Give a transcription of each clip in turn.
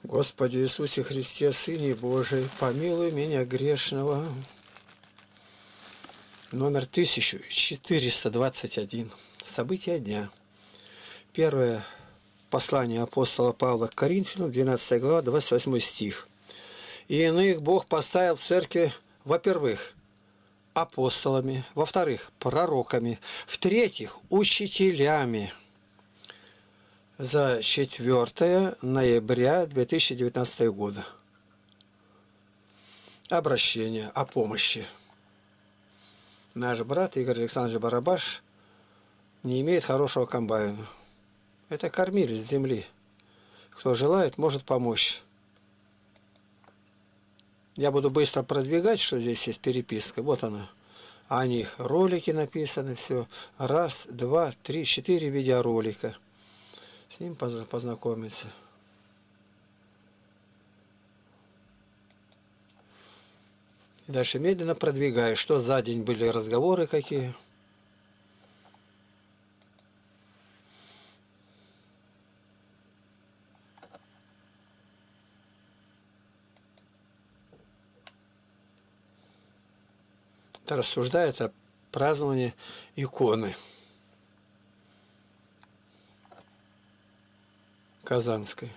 Господи Иисусе Христе, Сыне Божий, помилуй меня грешного. Номер 1421. События дня. Первое послание апостола Павла к Коринфянам, 12 глава, 28 стих. «И иных Бог поставил в церкви, во-первых, апостолами, во-вторых, пророками, в-третьих, учителями». За 4 ноября 2019 года. Обращение о помощи. Наш брат Игорь Александрович Барабаш не имеет хорошего комбайна. Это кормилец земли. Кто желает, может помочь. Я буду быстро продвигать, что здесь есть переписка. Вот она. О них ролики написаны, все. 1, 2, 3, 4 видеоролика. С ним познакомиться. И дальше медленно продвигаю. Что за день были разговоры какие. Это рассуждает о праздновании иконы Казанской.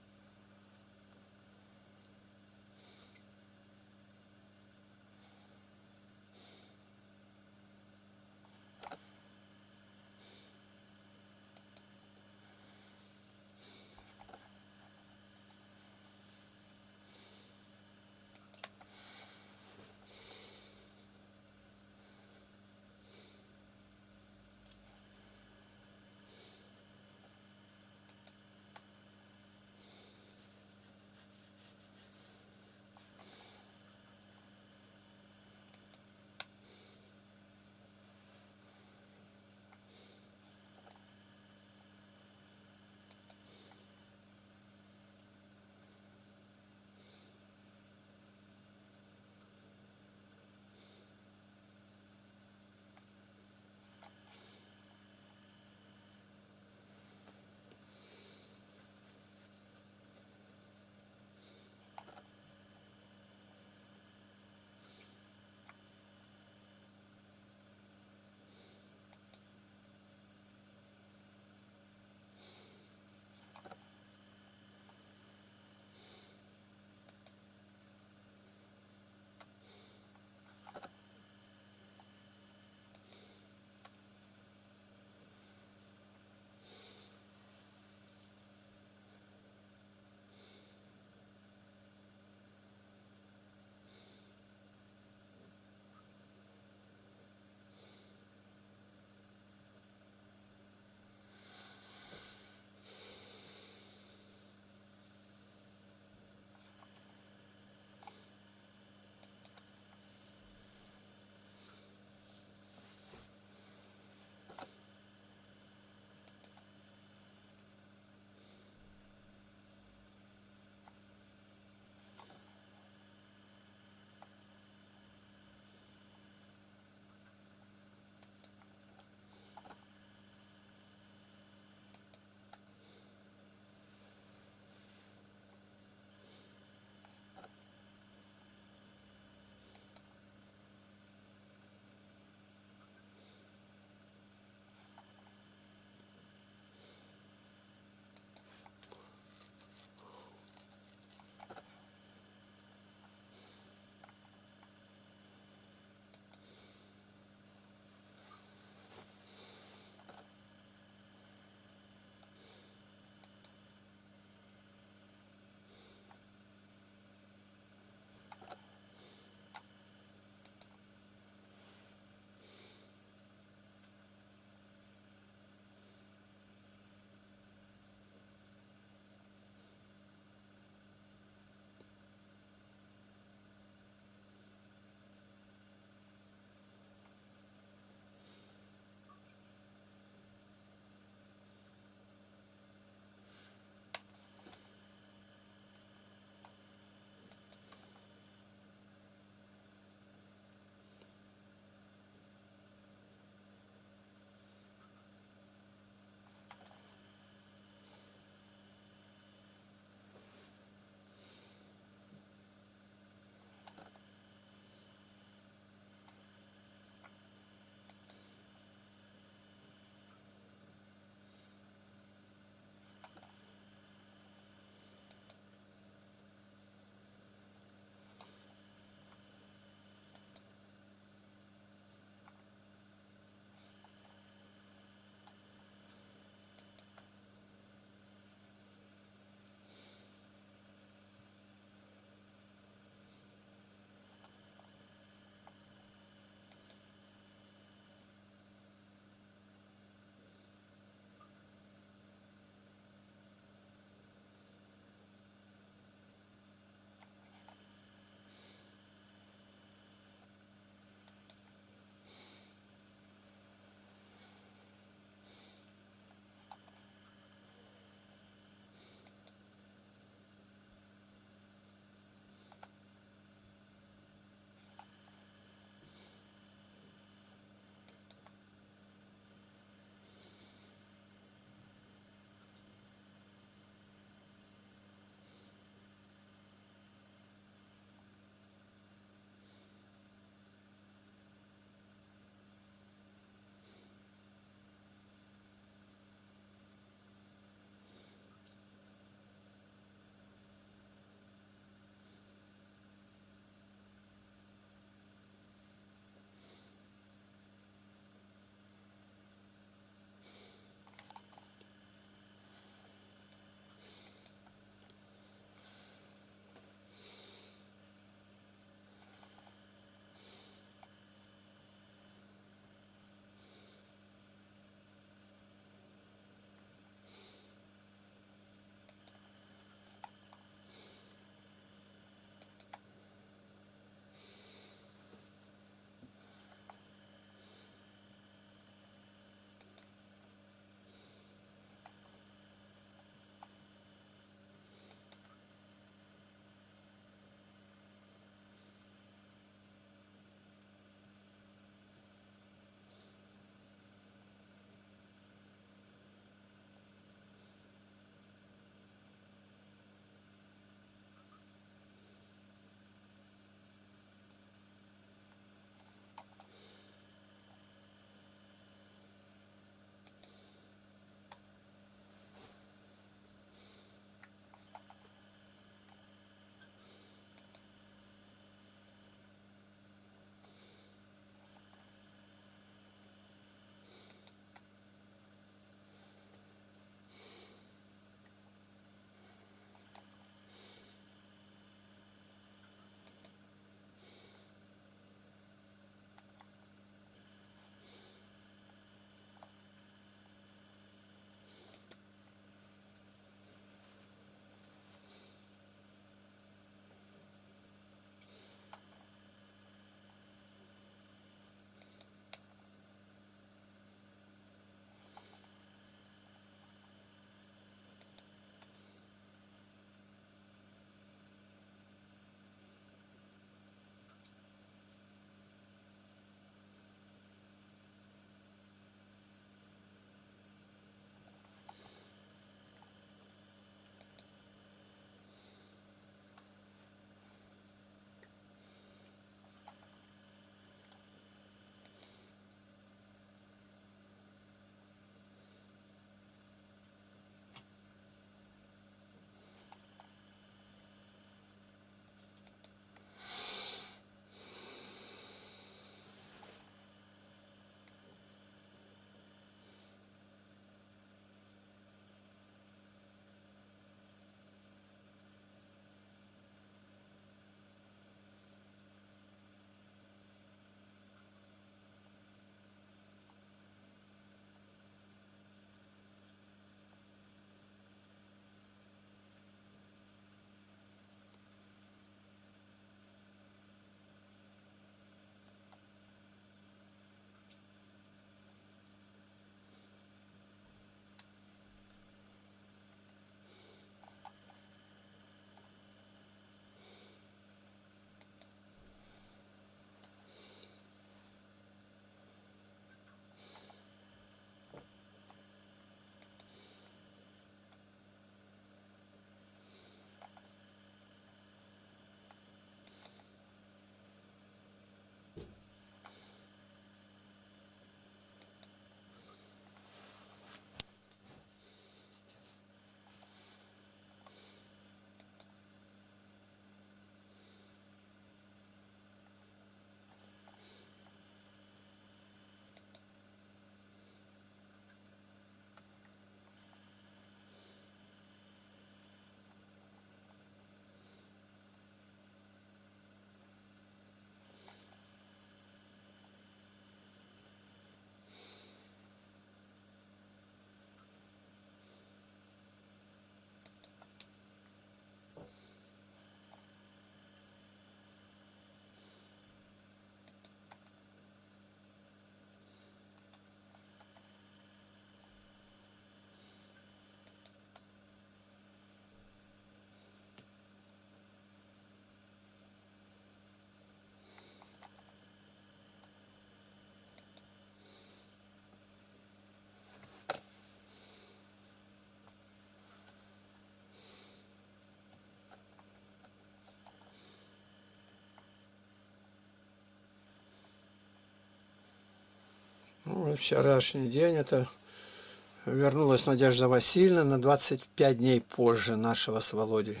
Ну, вчерашний день это вернулась Надежда Васильевна на 25 дней позже нашего с Володей.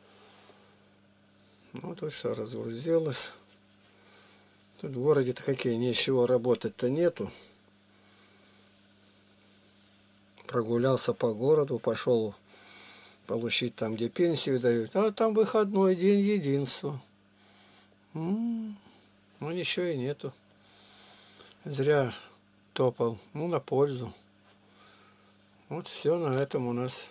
Ну, тут все разгрузилось. Тут в городе-то какие, ничего работать-то нету. Прогулялся по городу, пошел получить там, где пенсию дают. А там выходной день единства. Ну, ничего и нету. Зря топал. Ну, на пользу. Вот все на этом у нас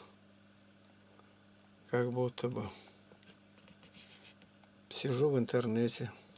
как будто бы. Сижу в интернете.